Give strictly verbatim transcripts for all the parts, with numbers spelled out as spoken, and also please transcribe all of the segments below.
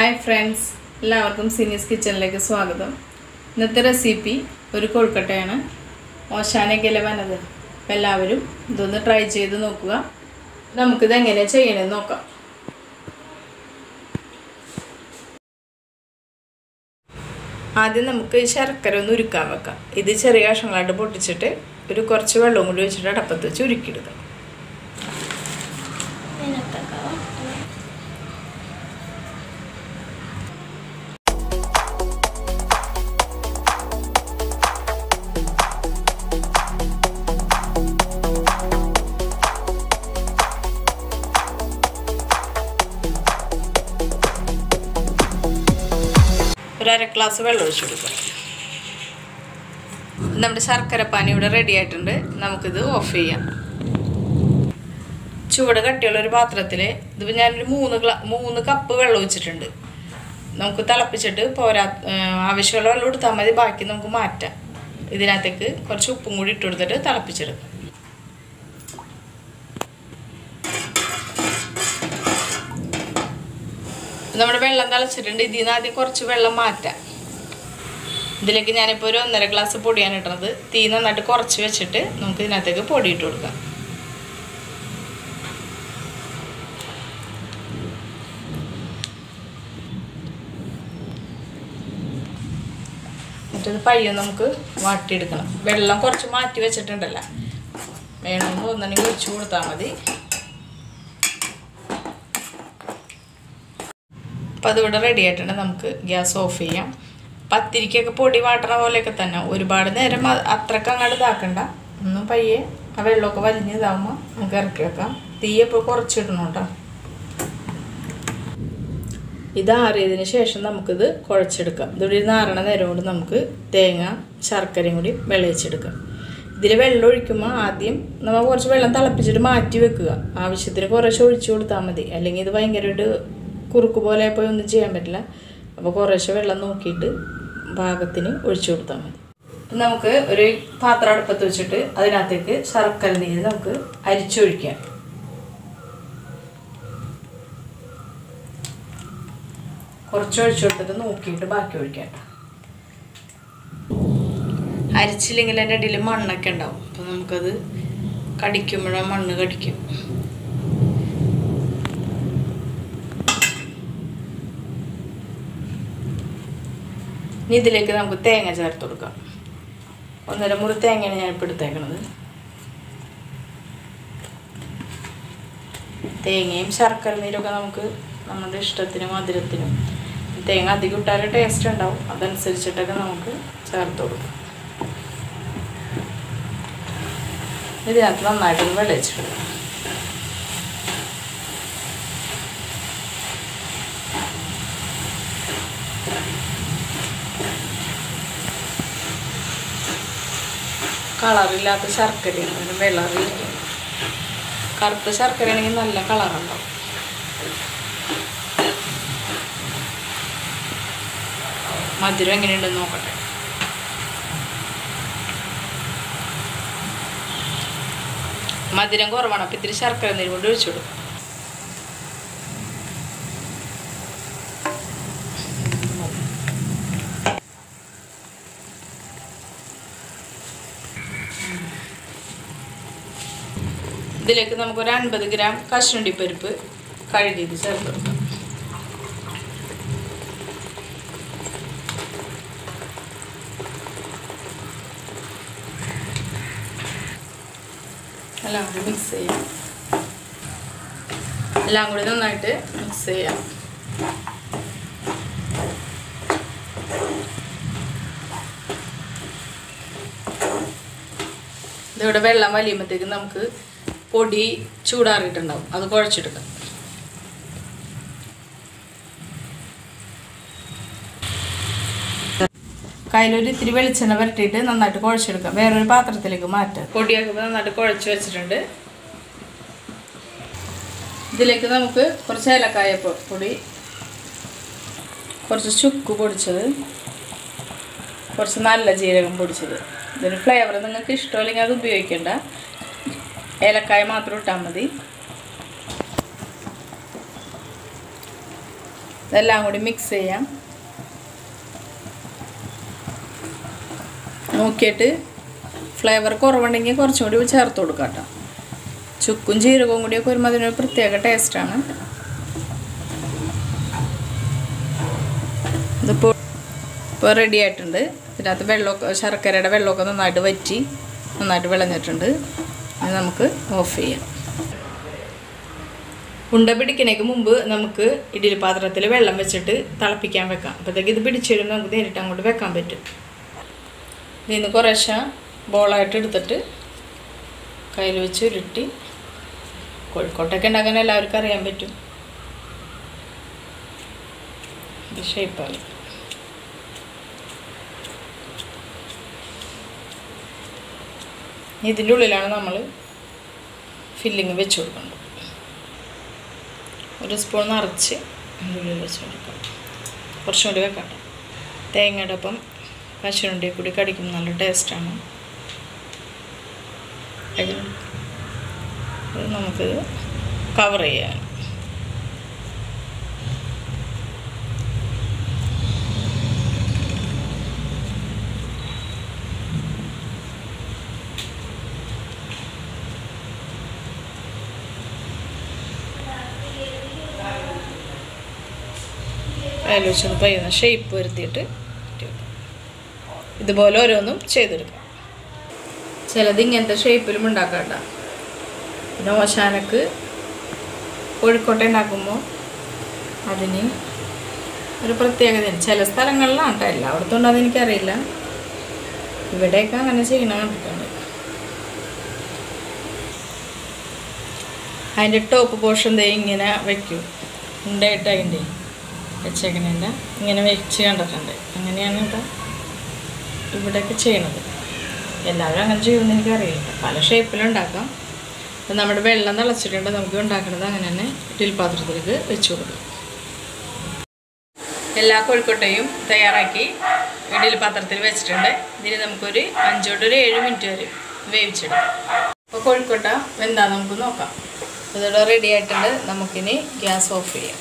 Hi friends, എല്ലാവർക്കും Sini's കിച്ചണിലേക്ക് സ്വാഗതം. ഇന്നത്തെ റെസിപ്പി ഒരു കൊഴുക്കട്ടയാണ്. ഓശാനയിലെ വന്നത്. എല്ലാവരും ഇതൊന്ന് ട്രൈ ചെയ്ത് നോക്കുക. നമുക്ക് ഇത് എങ്ങനെ ചെയ്യണമെന്ന് നോക്കാം. ആദ്യം നമുക്ക് ശർക്കര ഒന്ന് ഉരുക്കാൻ വെക്കാം. ഇത് ചെറിയ കഷ്ണങ്ങളായിട്ട് പൊട്ടിച്ചിട്ട് ഒരു കുറച്ച് വെള്ളം കൂടി വെച്ചിട്ട് അടപ്പത്ത് വെച്ച് ഉരുക്കിയിടുക. ഒരു അര ഗ്ലാസ് വെള്ളം ഒഴിച്ചു കൊടുക്കുക. നമ്മുടെ ശർക്കരപ്പാനി ഇവിടെ റെഡി ആയിട്ടുണ്ട്. നമുക്കിത് ഓഫ് ചെയ്യാം. ചൂട് കട്ടിയുള്ള ഒരു പാത്രത്തിൽ ഇതിപ്പോൾ ഞാനൊരു മൂന്ന് ഗ്ലാ മൂന്ന് കപ്പ് വെള്ളം ഒഴിച്ചിട്ടുണ്ട്. നമുക്ക് തിളപ്പിച്ചിട്ട് പോരാ ആവശ്യമുള്ള വെള്ളം എടുത്താൽ മതി, ബാക്കി നമുക്ക് മാറ്റാം. ഇതിനകത്തേക്ക് കുറച്ച് ഉപ്പും കൂടി ഇട്ട് കൊടുത്തിട്ട് തിളപ്പിച്ചെടുക്കാം. നമ്മുടെ വെള്ളം തിളച്ചിട്ടുണ്ട്. ഇതിൽ നിന്ന് ആദ്യം കുറച്ച് വെള്ളം മാറ്റാം. ഇതിലേക്ക് ഞാനിപ്പോൾ ഒരു ഒന്നര ഗ്ലാസ് പൊടിയാണ് ഇടുന്നത്. തീ നന്നായിട്ട് കുറച്ച് വെച്ചിട്ട് നമുക്ക് ഇതിനകത്തേക്ക് പൊടി ഇട്ട് കൊടുക്കാം. എന്നിട്ടത് പയ്യെ നമുക്ക് വാട്ടിയെടുക്കണം. വെള്ളം കുറച്ച് മാറ്റി വെച്ചിട്ടുണ്ടല്ലോ, വേണമെന്ന് തോന്നണമെങ്കിൽ ഒഴിച്ചു കൊടുത്താൽ മതി. അപ്പോൾ അതിവിടെ റെഡി ആയിട്ടുണ്ട്. നമുക്ക് ഗ്യാസ് ഓഫ് ചെയ്യാം. പത്തിരിക്കൊക്കെ പൊടി വാട്ടണ പോലെയൊക്കെ തന്നെ ഒരുപാട് നേരം അത്രക്ക് അങ്ങോട്ട് ഇതാക്കണ്ട. ഒന്നും പയ്യെ ആ വെള്ളമൊക്കെ വലിഞ്ഞ് ഇതാകുമ്പോൾ നമുക്ക് ഇറക്കി വെക്കാം. തീ എപ്പോൾ കുറച്ചിടണം കേട്ടോ. ഇത് ആറിയതിന് ശേഷം നമുക്കിത് കുഴച്ചെടുക്കാം. ഇതിവിടെ നാറണ നേരം കൊണ്ട് നമുക്ക് തേങ്ങ ശർക്കരയും കൂടി വിളയിച്ചെടുക്കാം. ഇതിൽ വെള്ളം ഒഴിക്കുമ്പോൾ ആദ്യം നമ്മൾ കുറച്ച് വെള്ളം തിളപ്പിച്ചിട്ട് മാറ്റി വെക്കുക. ആവശ്യത്തിന് കുറേശ്ശെ ഒഴിച്ചു കൊടുത്താൽ മതി. അല്ലെങ്കിൽ ഇത് ഭയങ്കരമായിട്ട് കുറുക്ക് പോലെ പോയി ഒന്നും ചെയ്യാൻ പറ്റില്ല. അപ്പോൾ കുറേശ്ശെ വെള്ളം നോക്കിയിട്ട് പാകത്തിന് ഒഴിച്ചു കൊടുത്താൽ മതി. നമുക്ക് ഒരു പാത്രം അടുപ്പത്ത് വെച്ചിട്ട് അതിനകത്തേക്ക് ശർക്കര നീര് നമുക്ക് അരിച്ചൊഴിക്കാം. കുറച്ച് ഒഴിച്ചു കൊടുത്തിട്ട് നോക്കിയിട്ട് ബാക്കി ഒഴിക്കാം. അരിച്ചില്ലെങ്കിൽ അതിൻ്റെ ഇടയിൽ മണ്ണൊക്കെ ഉണ്ടാവും. അപ്പോൾ നമുക്കത് കടിക്കുമ്പോഴാണ് മണ്ണ് കടിക്കും. ഇനി ഇതിലേക്ക് നമുക്ക് തേങ്ങ ചേർത്ത് കൊടുക്കാം. ഒന്നര മുറി തേങ്ങയാണ് ഞാനിപ്പോൾ എടുത്തേക്കണത്. തേങ്ങയും ശർക്കര നീരൊക്കെ നമുക്ക് നമ്മുടെ ഇഷ്ടത്തിനും മധുരത്തിനും, തേങ്ങ അധികം ഇട്ടാലും ടേസ്റ്റ് ഉണ്ടാവും, അതനുസരിച്ചിട്ടൊക്കെ നമുക്ക് ചേർത്ത് കൊടുക്കാം. ഇതിനകത്ത് നന്നായിട്ടൊന്ന് വെള്ളയിച്ചിടുക. കളറില്ലാത്ത ശർക്കരയാണ്, അതിന് വെള്ളറിയില്ല. കറുത്ത ശർക്കരയാണെങ്കിൽ നല്ല കളറുണ്ടാവും. മധുരം എങ്ങനെയുണ്ടെന്ന് നോക്കട്ടെ. മധുരം കുറവാണ്. അപ്പം ഇത്തിരി ശർക്കര നീര് കൊണ്ട് ഒഴിച്ചു കൊടുക്കും. ഇതിലേക്ക് നമുക്കൊരു അൻപത് ഗ്രാം കശുവണ്ടി പരിപ്പ് കഴുകിയത് ചേർത്ത് കൊടുക്കാം. എല്ലാം കൂടി മിക്സ് ചെയ്യാം. എല്ലാം കൂടി നന്നായിട്ട് മിക്സ് ചെയ്യാം. ഇതിവിടെ വെള്ളം വലിയുമ്പോഴത്തേക്ക് നമുക്ക് പൊടി ചൂടാറിയിട്ടുണ്ടാവും, അത് കുഴച്ചെടുക്കാം. കയ്യിലൊരു ഇത്തിരി വെളിച്ചെണ്ണ വരട്ടിയിട്ട് നന്നായിട്ട് കുഴച്ചെടുക്കാം. വേറൊരു പാത്രത്തിലേക്ക് മാറ്റാം. പൊടിയൊക്കെ നന്നായിട്ട് കുഴച്ച് വെച്ചിട്ടുണ്ട്. ഇതിലേക്ക് നമുക്ക് കുറച്ച് ഏലക്കായ പൊടി, കുറച്ച് ചുക്ക് പൊടിച്ചത്, കുറച്ച് നല്ല ജീരകം പൊടിച്ചത്. ഇതിന് ഫ്ലേവർ നിങ്ങൾക്ക് ഇഷ്ടമല്ലെങ്കിൽ അത് ഉപയോഗിക്കേണ്ട. ഏലക്കായ മാത്രം ഇട്ടാൽ മതി. ഇതെല്ലാം കൂടി മിക്സ് ചെയ്യാം. നോക്കിയിട്ട് ഫ്ലേവർ കുറവുണ്ടെങ്കിൽ കുറച്ചും കൂടി ചേർത്ത് കൊടുക്കാം കേട്ടോ. ചുക്കും ജീരകവും കൂടിയൊക്കെ വരുമ്പോൾ അതിനൊരു പ്രത്യേക ടേസ്റ്റാണ്. ഇതിപ്പോൾ ഇപ്പോൾ റെഡി ആയിട്ടുണ്ട്. ഇതിനകത്ത് വെള്ളമൊക്കെ ശർക്കരയുടെ വെള്ളമൊക്കെ നന്നായിട്ട് വറ്റി നന്നായിട്ട് വിളഞ്ഞിട്ടുണ്ട്. ഇത് നമുക്ക് ഓഫ് ചെയ്യാം. ഉണ്ട പിടിക്കുന്നതിന് മുമ്പ് നമുക്ക് ഇഡ്ഡലി പാത്രത്തിൽ വെള്ളം വെച്ചിട്ട് തിളപ്പിക്കാൻ വെക്കാം. അപ്പോഴത്തേക്ക് ഇത് പിടിച്ചു വരുമ്പോൾ നമുക്ക് നേരിട്ട് അങ്ങോട്ട് വെക്കാൻ പറ്റും. ഇതിൽ നിന്ന് കുറേശ്ശെ ബോളായിട്ട് എടുത്തിട്ട് കയ്യിൽ വെച്ച് ഉരുട്ടി കോഴിക്കോട്ടൊക്കെ ഉണ്ടാക്കാൻ എല്ലാവർക്കും അറിയാൻ പറ്റും. ഇത് ഷേപ്പായി ഇതിൻ്റെ ഉള്ളിലാണ് നമ്മൾ ഫില്ലിങ് വെച്ച് കൊടുക്കുന്നത്. ഒരു സ്പൂൺ നിറച്ച് അതിൻ്റെ ഉള്ളിൽ വെച്ച് കൊടുക്കാം. കുറച്ചും കൂടി വെക്കാം. തേങ്ങയുടെ ഒപ്പം കശുവണ്ടി കൂടി കടിക്കുമ്പോൾ നല്ല ടേസ്റ്റാണ്. നമുക്കിത് കവർ ചെയ്യാൻ അതിൽ വെച്ചൊന്ന് പയ്യുന്ന ഷേപ്പ് വരുത്തിയിട്ട് ഇതുപോലെ ഓരോന്നും ചെയ്തെടുക്കാം. ചിലത് ഇങ്ങനത്തെ ഷേപ്പിലും ഉണ്ടാക്കാം കേട്ടോ. പിന്നെ ഓശാനക്ക് കോഴിക്കോട്ട ഉണ്ടാക്കുമ്പോൾ അതിന് ഒരു പ്രത്യേകതയാണ്. ചില സ്ഥലങ്ങളിലാണ് കേട്ടോ, എല്ലായിടത്തും ഉണ്ടോയെന്ന് എനിക്കറിയില്ല. ഇവിടെയൊക്കെ അങ്ങനെ ചെയ്യണ കണ്ടിട്ടുണ്ട്. അതിൻ്റെ ടോപ്പ് പോർഷൻ ദേ ഇങ്ങനെ വയ്ക്കും. ഉണ്ടായിട്ട് അതിൻ്റെ വെച്ചേക്കണേൻ്റെ ഇങ്ങനെ വെച്ച് കണ്ടിട്ടുണ്ട്. അങ്ങനെയാണ് കേട്ടോ ഇവിടെയൊക്കെ ചെയ്യണത്. എല്ലാവരും അങ്ങനെ ചെയ്യുമെന്ന് എനിക്കറിയില്ല. പല ഷേപ്പിലുണ്ടാക്കാം. അപ്പം നമ്മുടെ വെള്ളം തിളച്ചിട്ടുണ്ട്. നമുക്ക് ഉണ്ടാക്കുന്നത് അങ്ങനെ തന്നെ ഇഡ്ഡലി പാത്രത്തിലേക്ക് വെച്ച് കൊടുക്കും. എല്ലാ കോഴിക്കോട്ടയും തയ്യാറാക്കി ഇഡ്ഡലി പാത്രത്തിൽ വെച്ചിട്ടുണ്ട്. ഇതിന് നമുക്കൊരു അഞ്ച് തൊട്ട് ഒരു ഏഴ് മിനിറ്റ് വരെ വേവിച്ചെടുക്കാം. അപ്പോൾ കോഴിക്കോട്ട വെന്താ നമുക്ക് നോക്കാം. ഇതോടെ റെഡി ആയിട്ടുണ്ട്. നമുക്കിനി ഗ്യാസ് ഓഫ് ചെയ്യാം.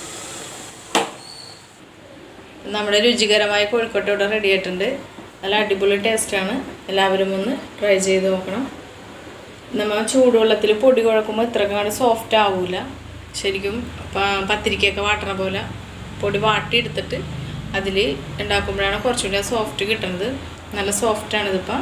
നമ്മുടെ രുചികരമായ കോഴിക്കോട്ട ഇവിടെ റെഡി ആയിട്ടുണ്ട്. നല്ല അടിപൊളി ടേസ്റ്റാണ്. എല്ലാവരും ഒന്ന് ട്രൈ ചെയ്ത് നോക്കണം. നമ്മൾ ചൂടുവെള്ളത്തിൽ പൊടി കുഴക്കുമ്പോൾ ഇത്രക്കാണ്ട് സോഫ്റ്റ് ആവില്ല. ശരിക്കും പത്തിരിക്കൊക്കെ വാട്ടണ പോലെ പൊടി വാട്ടിയെടുത്തിട്ട് അതിൽ ഉണ്ടാക്കുമ്പോഴാണ് കുറച്ചുകൂടി സോഫ്റ്റ് കിട്ടുന്നത്. നല്ല സോഫ്റ്റാണിതിപ്പം.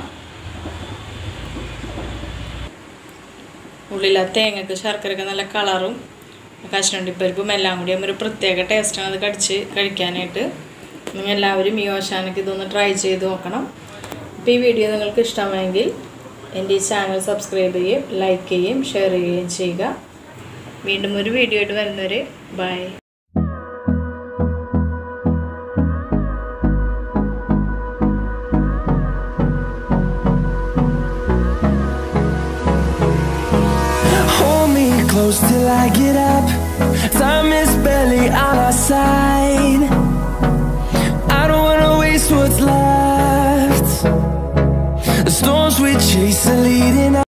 ഉള്ളിൽ തേങ്ങക്ക് ശർക്കരയൊക്കെ നല്ല കളറും കശുവണ്ടിപ്പരിപ്പും എല്ലാം കൂടി ഒരു പ്രത്യേക ടേസ്റ്റാണ് അത് കടിച്ച് കഴിക്കാനായിട്ട്. നിങ്ങൾ എല്ലാവരും ഈ ഓശാനക്ക് ഇതൊന്ന് ട്രൈ ചെയ്ത് നോക്കണം. അപ്പോൾ ഈ വീഡിയോ നിങ്ങൾക്ക് ഇഷ്ടമായെങ്കിൽ എൻ്റെ ഈ ചാനൽ സബ്സ്ക്രൈബ് ചെയ്യുകയും ലൈക്ക് ചെയ്യുകയും ഷെയർ ചെയ്യുകയും ചെയ്യുക. വീണ്ടും ഒരു വീഡിയോ ആയിട്ട് വരുന്നവരെ bye. Close till I get up. Time is barely on our side. I don't wanna waste what's left. The storms we chase are leading us.